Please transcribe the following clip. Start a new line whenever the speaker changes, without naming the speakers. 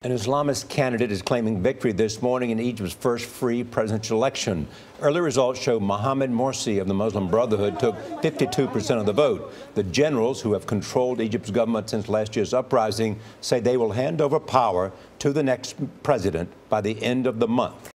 An Islamist candidate is claiming victory this morning in Egypt's first free presidential election. Early results show Mohammed Morsi of the Muslim Brotherhood took 52% of the vote. The generals who have controlled Egypt's government since last year's uprising say they will hand over power to the next president by the end of the month.